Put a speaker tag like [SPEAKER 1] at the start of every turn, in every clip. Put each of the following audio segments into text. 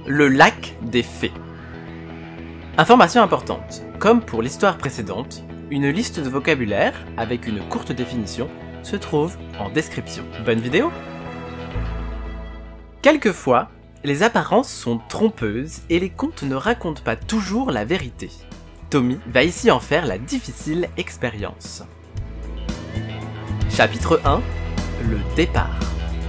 [SPEAKER 1] le lac des fées. Information importante, comme pour l'histoire précédente, une liste de vocabulaire avec une courte définition se trouve en description. Bonne vidéo! Quelquefois, les apparences sont trompeuses et les contes ne racontent pas toujours la vérité. Tommy va ici en faire la difficile expérience. Chapitre 1, le départ.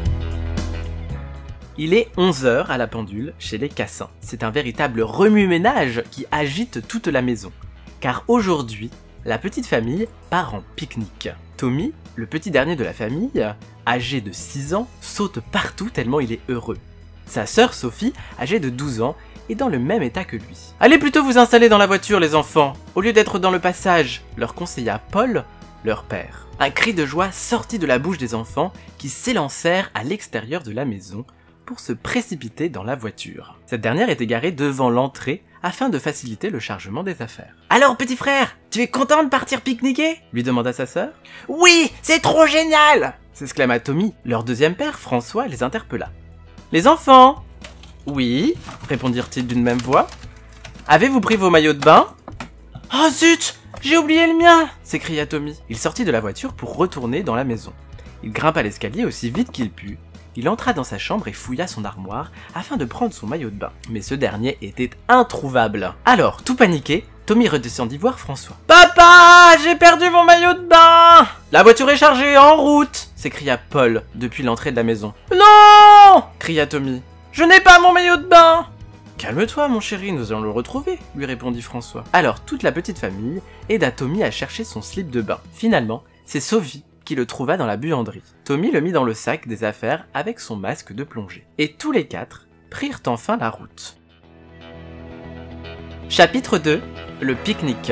[SPEAKER 1] Il est 11h à la pendule chez les Cassins. C'est un véritable remue-ménage qui agite toute la maison. Car aujourd'hui, la petite famille part en pique-nique. Tommy, le petit dernier de la famille, âgé de 6 ans, saute partout tellement il est heureux. Sa sœur Sophie, âgée de 12 ans, est dans le même état que lui. « Allez plutôt vous installer dans la voiture les enfants, au lieu d'être dans le passage », leur conseilla Paul, leur père. Un cri de joie sortit de la bouche des enfants qui s'élancèrent à l'extérieur de la maison pour se précipiter dans la voiture. Cette dernière était garée devant l'entrée afin de faciliter le chargement des affaires. « Alors petit frère, tu es content de partir pique-niquer » lui demanda sa sœur. « Oui, c'est trop génial » s'exclama Tommy. Leur deuxième père, François, les interpella. « Les enfants »« Oui » répondirent-ils d'une même voix. « Avez-vous pris vos maillots de bain ?»« Oh zut, j'ai oublié le mien » s'écria Tommy. Il sortit de la voiture pour retourner dans la maison. Il grimpa l'escalier aussi vite qu'il put. Il entra dans sa chambre et fouilla son armoire afin de prendre son maillot de bain. Mais ce dernier était introuvable. Alors, tout paniqué, Tommy redescendit voir François. « Papa, j'ai perdu mon maillot de bain !»« La voiture est chargée, en route !» s'écria Paul depuis l'entrée de la maison. « Non !» cria Tommy. « Je n'ai pas mon maillot de bain !»« Calme-toi, mon chéri, nous allons le retrouver !» lui répondit François. Alors, toute la petite famille aida Tommy à chercher son slip de bain. Finalement, c'est Sophie qui le trouva dans la buanderie. Tommy le mit dans le sac des affaires avec son masque de plongée. Et tous les quatre prirent enfin la route. Chapitre 2, le pique-nique.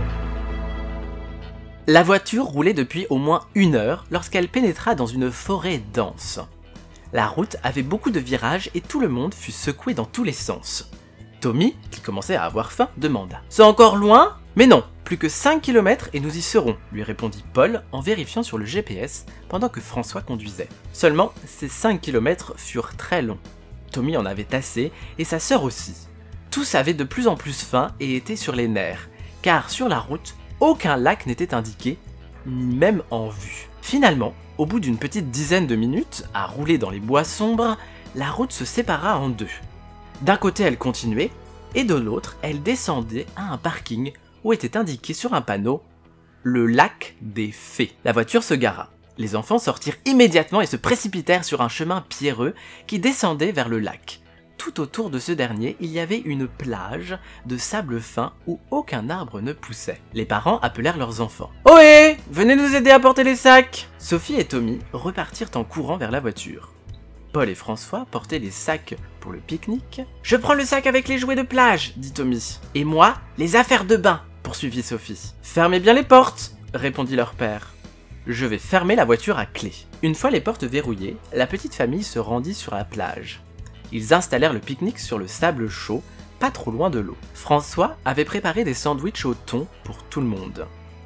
[SPEAKER 1] La voiture roulait depuis au moins 1 heure lorsqu'elle pénétra dans une forêt dense. La route avait beaucoup de virages et tout le monde fut secoué dans tous les sens. Tommy, qui commençait à avoir faim, demanda « C'est encore loin ?»« Mais non, plus que 5 km et nous y serons, » lui répondit Paul en vérifiant sur le GPS pendant que François conduisait. Seulement, ces 5 km furent très longs. Tommy en avait assez et sa sœur aussi. Tous avaient de plus en plus faim et étaient sur les nerfs, car sur la route, aucun lac n'était indiqué, ni même en vue. Finalement, au bout d'une petite dizaine de minutes, à rouler dans les bois sombres, la route se sépara en deux. D'un côté, elle continuait, et de l'autre, elle descendait à un parking où était indiqué sur un panneau « Le lac des fées ». La voiture se gara. Les enfants sortirent immédiatement et se précipitèrent sur un chemin pierreux qui descendait vers le lac. Tout autour de ce dernier, il y avait une plage de sable fin où aucun arbre ne poussait. Les parents appelèrent leurs enfants. « Ohé, venez nous aider à porter les sacs !» Sophie et Tommy repartirent en courant vers la voiture. Paul et François portaient les sacs pour le pique-nique. « Je prends le sac avec les jouets de plage, » dit Tommy. « Et moi, les affaires de bain, » poursuivit Sophie. « Fermez bien les portes, » répondit leur père. « Je vais fermer la voiture à clé. » Une fois les portes verrouillées, la petite famille se rendit sur la plage. Ils installèrent le pique-nique sur le sable chaud, pas trop loin de l'eau. François avait préparé des sandwichs au thon pour tout le monde.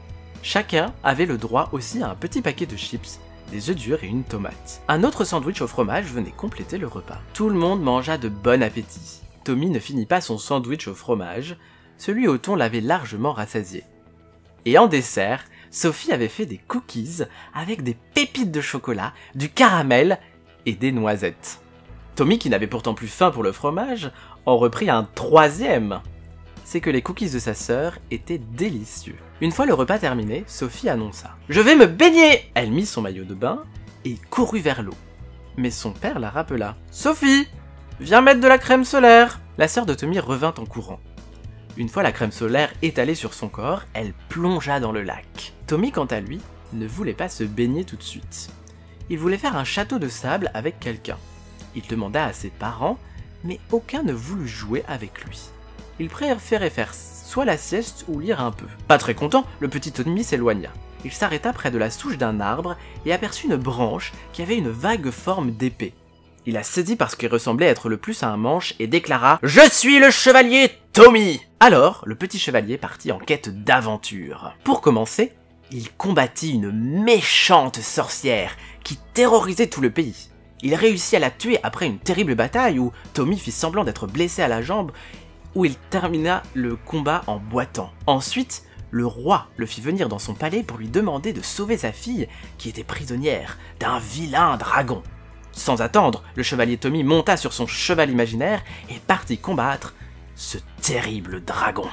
[SPEAKER 1] Chacun avait le droit aussi à un petit paquet de chips, des œufs durs et une tomate. Un autre sandwich au fromage venait compléter le repas. Tout le monde mangea de bon appétit. Tommy ne finit pas son sandwich au fromage, celui au thon l'avait largement rassasié. Et en dessert, Sophie avait fait des cookies avec des pépites de chocolat, du caramel et des noisettes. Tommy, qui n'avait pourtant plus faim pour le fromage, en reprit un troisième. C'est que les cookies de sa sœur étaient délicieux. Une fois le repas terminé, Sophie annonça « Je vais me baigner !» Elle mit son maillot de bain et courut vers l'eau. Mais son père la rappela « Sophie, viens mettre de la crème solaire !» La sœur de Tommy revint en courant. Une fois la crème solaire étalée sur son corps, elle plongea dans le lac. Tommy, quant à lui, ne voulait pas se baigner tout de suite. Il voulait faire un château de sable avec quelqu'un. Il demanda à ses parents, mais aucun ne voulut jouer avec lui. Il préférait faire soit la sieste ou lire un peu. Pas très content, le petit Tommy s'éloigna. Il s'arrêta près de la souche d'un arbre et aperçut une branche qui avait une vague forme d'épée. Il la saisit parce qu'il ressemblait être le plus à un manche et déclara « Je suis le chevalier Tommy !» Alors, le petit chevalier partit en quête d'aventure. Pour commencer, il combattit une méchante sorcière qui terrorisait tout le pays. Il réussit à la tuer après une terrible bataille où Tommy fit semblant d'être blessé à la jambe, où il termina le combat en boitant. Ensuite, le roi le fit venir dans son palais pour lui demander de sauver sa fille, qui était prisonnière d'un vilain dragon. Sans attendre, le chevalier Tommy monta sur son cheval imaginaire et partit combattre ce terrible dragon.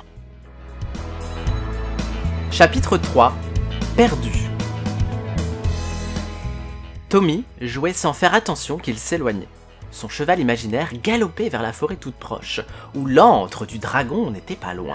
[SPEAKER 1] Chapitre 3. Perdu. Tommy jouait sans faire attention qu'il s'éloignait. Son cheval imaginaire galopait vers la forêt toute proche, où l'antre du dragon n'était pas loin.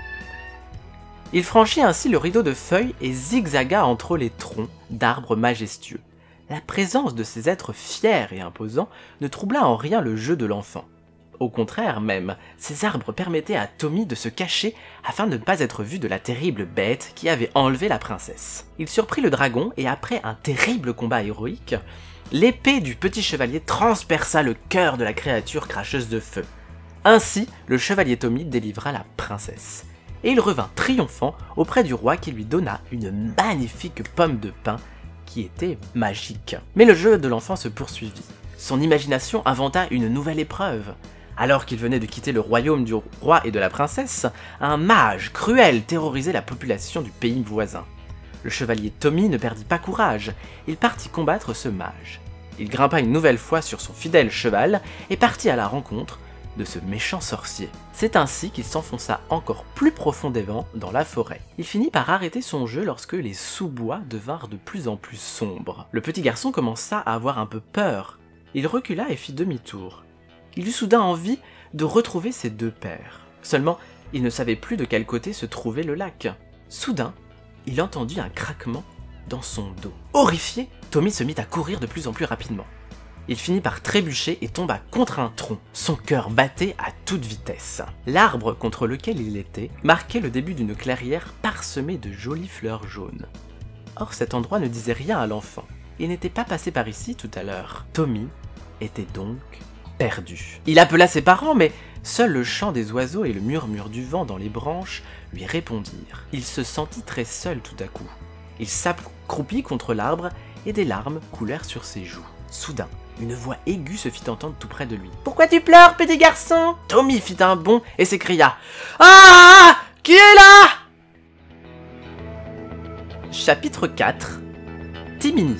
[SPEAKER 1] Il franchit ainsi le rideau de feuilles et zigzaga entre les troncs d'arbres majestueux. La présence de ces êtres fiers et imposants ne troubla en rien le jeu de l'enfant. Au contraire même, ces arbres permettaient à Tommy de se cacher afin de ne pas être vu de la terrible bête qui avait enlevé la princesse. Il surprit le dragon et après un terrible combat héroïque, l'épée du petit chevalier transperça le cœur de la créature cracheuse de feu. Ainsi, le chevalier Tommy délivra la princesse. Et il revint triomphant auprès du roi qui lui donna une magnifique pomme de pin qui était magique. Mais le jeu de l'enfant se poursuivit. Son imagination inventa une nouvelle épreuve. Alors qu'il venait de quitter le royaume du roi et de la princesse, un mage cruel terrorisait la population du pays voisin. Le chevalier Tommy ne perdit pas courage, il partit combattre ce mage. Il grimpa une nouvelle fois sur son fidèle cheval et partit à la rencontre de ce méchant sorcier. C'est ainsi qu'il s'enfonça encore plus profondément dans la forêt. Il finit par arrêter son jeu lorsque les sous-bois devinrent de plus en plus sombres. Le petit garçon commença à avoir un peu peur. Il recula et fit demi-tour. Il eut soudain envie de retrouver ses deux pères. Seulement, il ne savait plus de quel côté se trouvait le lac. Soudain, il entendit un craquement dans son dos. Horrifié, Tommy se mit à courir de plus en plus rapidement. Il finit par trébucher et tomba contre un tronc. Son cœur battait à toute vitesse. L'arbre contre lequel il était marquait le début d'une clairière parsemée de jolies fleurs jaunes. Or cet endroit ne disait rien à l'enfant. Il n'était pas passé par ici tout à l'heure. Tommy était donc perdu. Il appela ses parents, mais seul le chant des oiseaux et le murmure du vent dans les branches lui répondirent. Il se sentit très seul tout à coup. Il s'accroupit contre l'arbre et des larmes coulèrent sur ses joues. Soudain, une voix aiguë se fit entendre tout près de lui. « Pourquoi tu pleures, petit garçon ?» Tommy fit un bond et s'écria « Ah! Qui est là ?» Chapitre 4. Timini.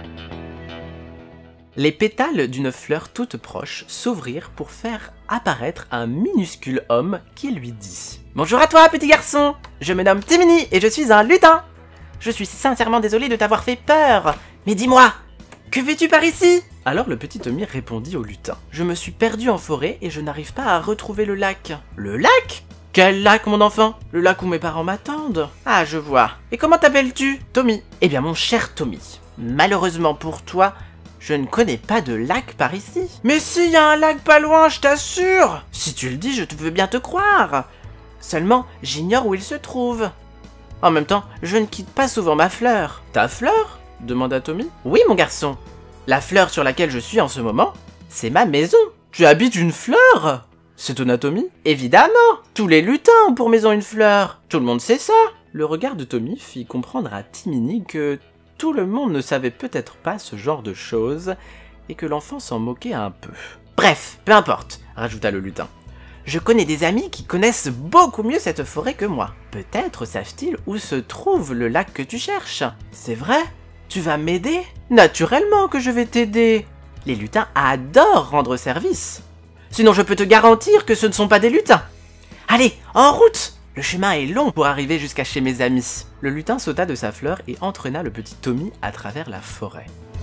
[SPEAKER 1] Les pétales d'une fleur toute proche s'ouvrirent pour faire apparaître un minuscule homme qui lui dit « Bonjour à toi, petit garçon! Je me nomme Timini et je suis un lutin! Je suis sincèrement désolé de t'avoir fait peur, mais dis-moi, que fais-tu par ici ?» Alors le petit Tommy répondit au lutin « Je me suis perdu en forêt et je n'arrive pas à retrouver le lac. »« Le lac ? Quel lac, mon enfant ? Le lac où mes parents m'attendent. Ah, je vois. Et comment t'appelles-tu ? Tommy. Eh bien, mon cher Tommy, malheureusement pour toi, je ne connais pas de lac par ici. Mais si, il y a un lac pas loin, je t'assure. Si tu le dis, je veux bien te croire. Seulement, j'ignore où il se trouve. En même temps, je ne quitte pas souvent ma fleur. Ta fleur ? Demanda Tommy. Oui, mon garçon. La fleur sur laquelle je suis en ce moment, c'est ma maison. Tu habites une fleur ? S'étonna Tommy. Évidemment, tous les lutins ont pour maison une fleur. Tout le monde sait ça. Le regard de Tommy fit comprendre à Timini que tout le monde ne savait peut-être pas ce genre de choses et que l'enfant s'en moquait un peu. Bref, peu importe, rajouta le lutin. Je connais des amis qui connaissent beaucoup mieux cette forêt que moi. Peut-être savent-ils où se trouve le lac que tu cherches. C'est vrai ? Tu vas m'aider ? Naturellement que je vais t'aider. Les lutins adorent rendre service. Sinon je peux te garantir que ce ne sont pas des lutins. Allez, en route ! Le chemin est long pour arriver jusqu'à chez mes amis. Le lutin sauta de sa fleur et entraîna le petit Tommy à travers la forêt.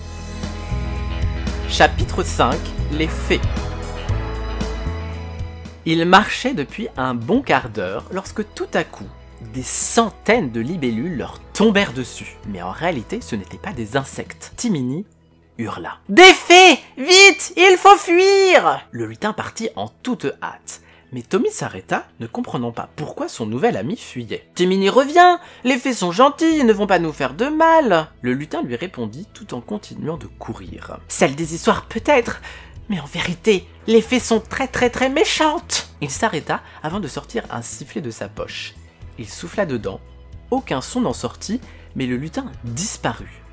[SPEAKER 1] Chapitre 5. Les fées. Ils marchaient depuis un bon quart d'heure lorsque tout à coup, des centaines de libellules leur tombèrent dessus. Mais en réalité, ce n'étaient pas des insectes. Timini hurla. « Des fées! Vite! Il faut fuir !» Le lutin partit en toute hâte. Mais Tommy s'arrêta, ne comprenant pas pourquoi son nouvel ami fuyait. « Timini revient! Les fées sont gentilles et ne vont pas nous faire de mal !» Le lutin lui répondit tout en continuant de courir. « Celle des histoires peut-être, mais en vérité, les fées sont très méchantes !» Il s'arrêta avant de sortir un sifflet de sa poche. Il souffla dedans, aucun son n'en sortit, mais le lutin disparut.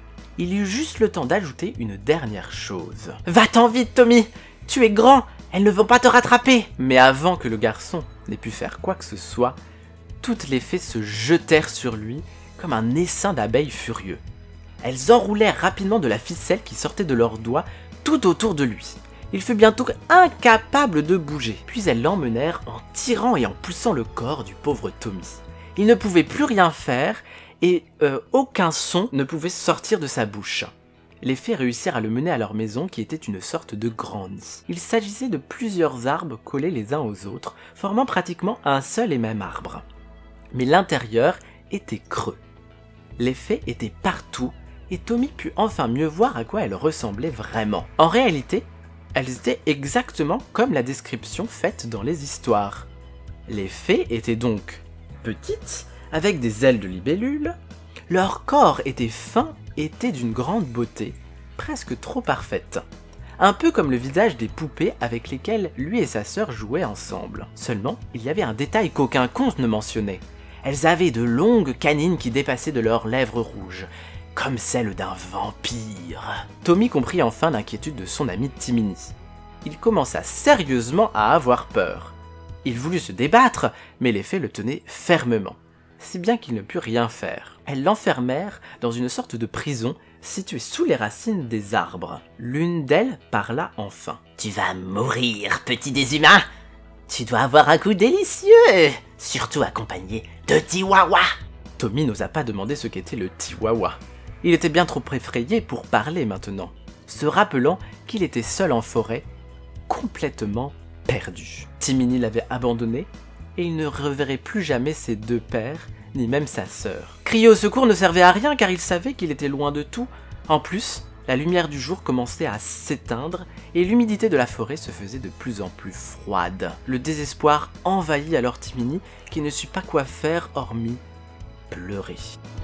[SPEAKER 1] il eut juste le temps d'ajouter une dernière chose. « Va-t'en vite, Tommy! Tu es grand! Elles ne vont pas te rattraper !» Mais avant que le garçon n'ait pu faire quoi que ce soit, toutes les fées se jetèrent sur lui comme un essaim d'abeilles furieux. Elles enroulèrent rapidement de la ficelle qui sortait de leurs doigts tout autour de lui. Il fut bientôt incapable de bouger. Puis elles l'emmenèrent en tirant et en poussant le corps du pauvre Tommy. Il ne pouvait plus rien faire et aucun son ne pouvait sortir de sa bouche. Les fées réussirent à le mener à leur maison qui était une sorte de grand nid. Il s'agissait de plusieurs arbres collés les uns aux autres, formant pratiquement un seul et même arbre. Mais l'intérieur était creux. Les fées étaient partout et Tommy put enfin mieux voir à quoi elles ressemblaient vraiment. En réalité, elles étaient exactement comme la description faite dans les histoires. Les fées étaient donc petites, avec des ailes de libellule, leur corps était fin et était d'une grande beauté, presque trop parfaite. Un peu comme le visage des poupées avec lesquelles lui et sa sœur jouaient ensemble. Seulement, il y avait un détail qu'aucun conte ne mentionnait. Elles avaient de longues canines qui dépassaient de leurs lèvres rouges, comme celles d'un vampire. Tommy comprit enfin l'inquiétude de son ami Timiny. Il commença sérieusement à avoir peur. Il voulut se débattre, mais les fées le tenaient fermement, si bien qu'il ne put rien faire. Elles l'enfermèrent dans une sorte de prison située sous les racines des arbres. L'une d'elles parla enfin. « Tu vas mourir, petit des humains! Tu dois avoir un goût délicieux, surtout accompagné de Tiwawa !» Tommy n'osa pas demander ce qu'était le Tiwawa. Il était bien trop effrayé pour parler maintenant, se rappelant qu'il était seul en forêt, complètement perdu. Timiny l'avait abandonné et il ne reverrait plus jamais ses deux pères, ni même sa sœur. Crier au secours ne servait à rien car il savait qu'il était loin de tout. En plus, la lumière du jour commençait à s'éteindre et l'humidité de la forêt se faisait de plus en plus froide. Le désespoir envahit alors Timiny qui ne sut pas quoi faire hormis pleurer.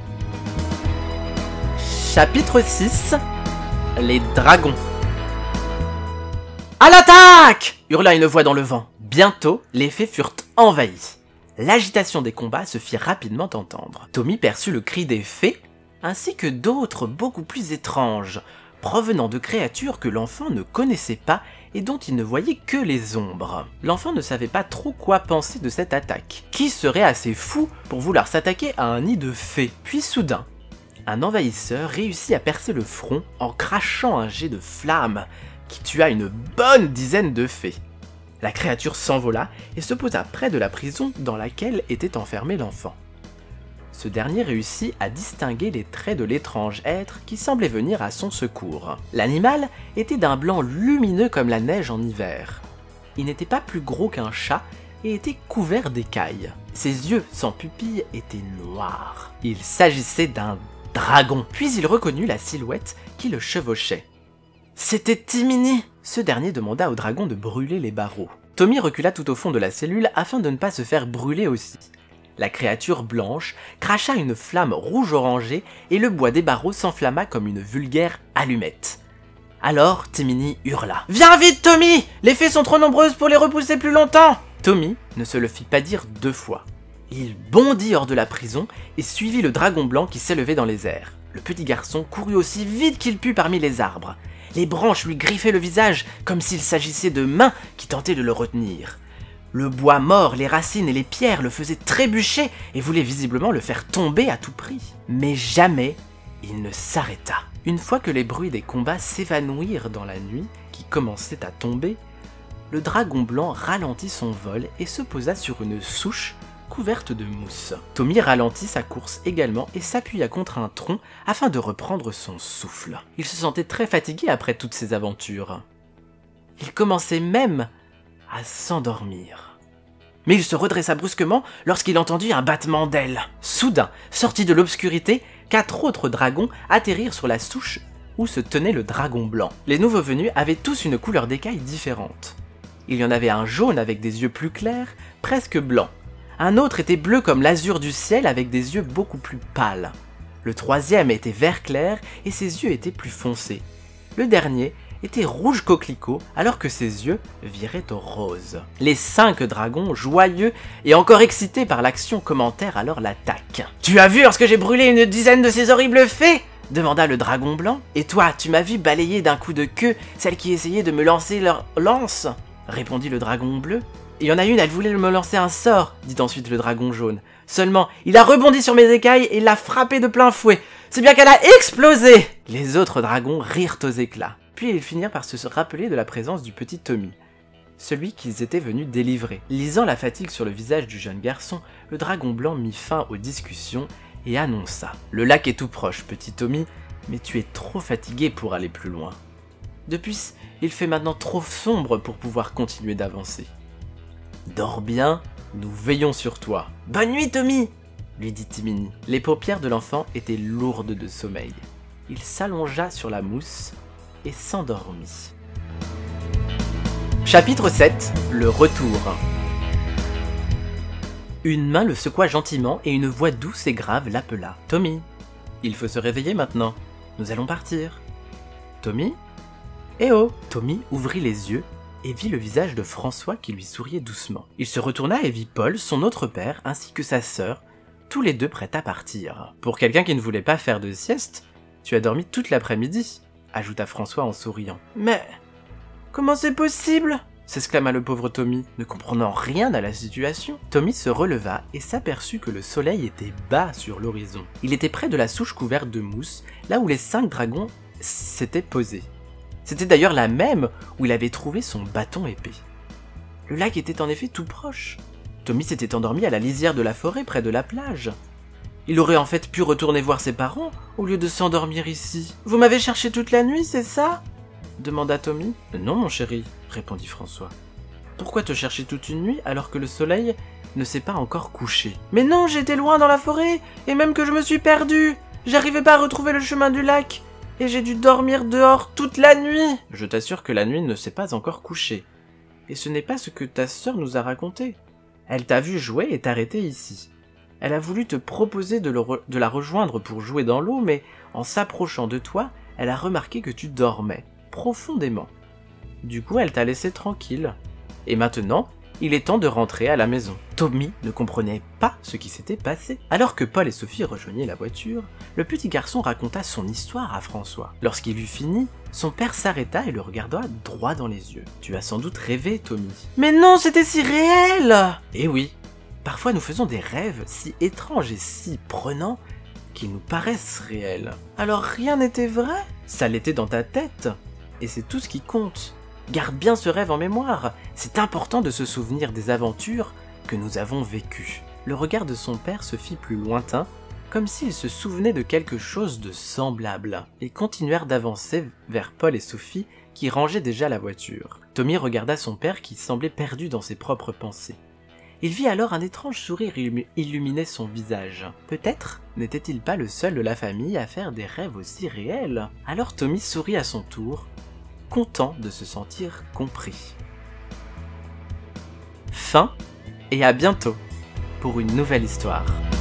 [SPEAKER 1] Chapitre 6. Les dragons. « À l'attaque !» hurla une voix dans le vent. Bientôt, les fées furent envahies. L'agitation des combats se fit rapidement entendre. Tommy perçut le cri des fées, ainsi que d'autres beaucoup plus étranges, provenant de créatures que l'enfant ne connaissait pas et dont il ne voyait que les ombres. L'enfant ne savait pas trop quoi penser de cette attaque. Qui serait assez fou pour vouloir s'attaquer à un nid de fées? Puis soudain, un envahisseur réussit à percer le front en crachant un jet de flamme qui tua une bonne dizaine de fées. La créature s'envola et se posa près de la prison dans laquelle était enfermé l'enfant. Ce dernier réussit à distinguer les traits de l'étrange être qui semblait venir à son secours. L'animal était d'un blanc lumineux comme la neige en hiver. Il n'était pas plus gros qu'un chat et était couvert d'écailles. Ses yeux sans pupille étaient noirs. Il s'agissait d'un dragon. Puis il reconnut la silhouette qui le chevauchait. C'était Timiny! Ce dernier demanda au dragon de brûler les barreaux. Tommy recula tout au fond de la cellule afin de ne pas se faire brûler aussi. La créature blanche cracha une flamme rouge-orangée et le bois des barreaux s'enflamma comme une vulgaire allumette. Alors Timiny hurla. « Viens vite, Tommy! Les fées sont trop nombreuses pour les repousser plus longtemps !» Tommy ne se le fit pas dire deux fois. Il bondit hors de la prison et suivit le dragon blanc qui s'élevait dans les airs. Le petit garçon courut aussi vite qu'il put parmi les arbres. Les branches lui griffaient le visage comme s'il s'agissait de mains qui tentaient de le retenir. Le bois mort, les racines et les pierres le faisaient trébucher et voulaient visiblement le faire tomber à tout prix. Mais jamais il ne s'arrêta. Une fois que les bruits des combats s'évanouirent dans la nuit qui commençait à tomber, le dragon blanc ralentit son vol et se posa sur une souche couverte de mousse. Tommy ralentit sa course également et s'appuya contre un tronc afin de reprendre son souffle. Il se sentait très fatigué après toutes ces aventures. Il commençait même à s'endormir. Mais il se redressa brusquement lorsqu'il entendit un battement d'ailes. Soudain, sorti de l'obscurité, 4 autres dragons atterrirent sur la souche où se tenait le dragon blanc. Les nouveaux venus avaient tous une couleur d'écaille différente. Il y en avait un jaune avec des yeux plus clairs, presque blancs. Un autre était bleu comme l'azur du ciel avec des yeux beaucoup plus pâles. Le troisième était vert clair et ses yeux étaient plus foncés. Le dernier était rouge coquelicot alors que ses yeux viraient au rose. Les 5 dragons, joyeux et encore excités par l'action, commentèrent alors l'attaque. « Tu as vu lorsque j'ai brûlé une dizaine de ces horribles fées ?» demanda le dragon blanc. « Et toi, tu m'as vu balayer d'un coup de queue celle qui essayait de me lancer leur lance ?» répondit le dragon bleu. « Il y en a une, elle voulait me lancer un sort, dit ensuite le dragon jaune. Seulement, il a rebondi sur mes écailles et l'a frappé de plein fouet. C'est bien qu'elle a explosé !» Les autres dragons rirent aux éclats. Puis ils finirent par se rappeler de la présence du petit Tommy, celui qu'ils étaient venus délivrer. Lisant la fatigue sur le visage du jeune garçon, le dragon blanc mit fin aux discussions et annonça « Le lac est tout proche, petit Tommy, mais tu es trop fatigué pour aller plus loin. Depuis, il fait maintenant trop sombre pour pouvoir continuer d'avancer. Dors bien, nous veillons sur toi. Bonne nuit, Tommy !» lui dit Timini. Les paupières de l'enfant étaient lourdes de sommeil. Il s'allongea sur la mousse et s'endormit. Chapitre 7. Le retour. Une main le secoua gentiment et une voix douce et grave l'appela. « Tommy, il faut se réveiller maintenant. Nous allons partir. »« Tommy ? Eh oh !» Tommy ouvrit les yeux et vit le visage de François qui lui souriait doucement. Il se retourna et vit Paul, son autre père, ainsi que sa sœur, tous les deux prêts à partir. « Pour quelqu'un qui ne voulait pas faire de sieste, tu as dormi toute l'après-midi, » ajouta François en souriant. « Mais comment c'est possible ?» s'exclama le pauvre Tommy, ne comprenant rien à la situation. Tommy se releva et s'aperçut que le soleil était bas sur l'horizon. Il était près de la souche couverte de mousse, là où les 5 dragons s'étaient posés. C'était d'ailleurs la même où il avait trouvé son bâton épée. Le lac était en effet tout proche. Tommy s'était endormi à la lisière de la forêt près de la plage. Il aurait en fait pu retourner voir ses parents au lieu de s'endormir ici. « Vous m'avez cherché toute la nuit, c'est ça ?» demanda Tommy. « Non, mon chéri, » répondit François. « Pourquoi te chercher toute une nuit alors que le soleil ne s'est pas encore couché ?»« Mais non, j'étais loin dans la forêt, et même que je me suis perdu. J'arrivais pas à retrouver le chemin du lac, et j'ai dû dormir dehors toute la nuit. »« Je t'assure que la nuit ne s'est pas encore couchée, et ce n'est pas ce que ta sœur nous a raconté. Elle t'a vu jouer et t'arrêter ici. Elle a voulu te proposer de la rejoindre pour jouer dans l'eau, mais en s'approchant de toi, elle a remarqué que tu dormais profondément. Du coup, elle t'a laissé tranquille. Et maintenant, il est temps de rentrer à la maison. » Tommy ne comprenait pas ce qui s'était passé. Alors que Paul et Sophie rejoignaient la voiture, le petit garçon raconta son histoire à François. Lorsqu'il eut fini, son père s'arrêta et le regarda droit dans les yeux. « Tu as sans doute rêvé, Tommy. »« Mais non, c'était si réel !»« Eh oui, parfois nous faisons des rêves si étranges et si prenants qu'ils nous paraissent réels. Alors rien n'était vrai ? Ça l'était dans ta tête. Et c'est tout ce qui compte. Garde bien ce rêve en mémoire. C'est important de se souvenir des aventures que nous avons vécues. » Le regard de son père se fit plus lointain, comme s'il se souvenait de quelque chose de semblable. Ils continuèrent d'avancer vers Paul et Sophie, qui rangeaient déjà la voiture. Tommy regarda son père qui semblait perdu dans ses propres pensées. Il vit alors un étrange sourire illuminer son visage. Peut-être n'était-il pas le seul de la famille à faire des rêves aussi réels. Alors Tommy sourit à son tour, content de se sentir compris. Fin, et à bientôt pour une nouvelle histoire.